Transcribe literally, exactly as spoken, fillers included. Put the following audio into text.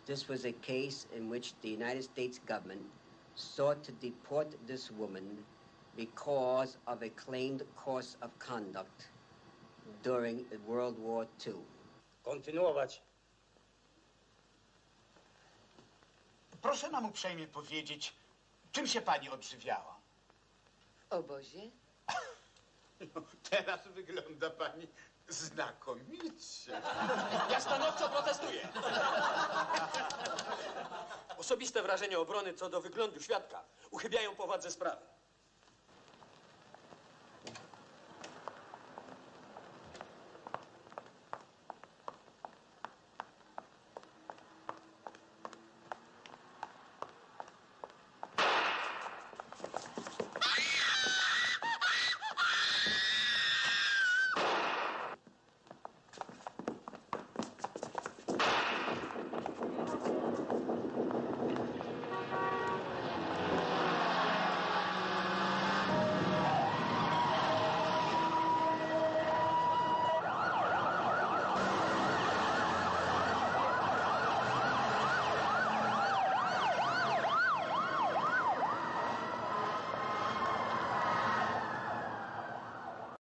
This was a case in which the United States government sought to deport this woman because of a claimed course of conduct during World War Two. Kontynuować. Proszę nam uprzejmie powiedzieć, czym się pani odżywiała? W obozie? No, teraz wygląda pani znakomicie. Ja stanowczo protestuję. Osobiste wrażenie obrony co do wyglądu świadka uchybiają powadze sprawy.